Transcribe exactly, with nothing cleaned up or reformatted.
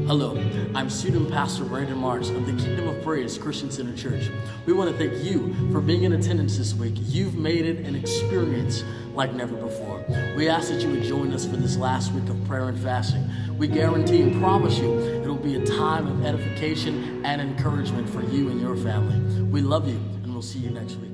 Hello, I'm Student Pastor Brandon March of the Kingdom of Praise Christian Center Church. We want to thank you for being in attendance this week. You've made it an experience like never before. We ask that you would join us for this last week of prayer and fasting. We guarantee and promise you it'll be a time of edification and encouragement for you and your family. We love you, and we'll see you next week.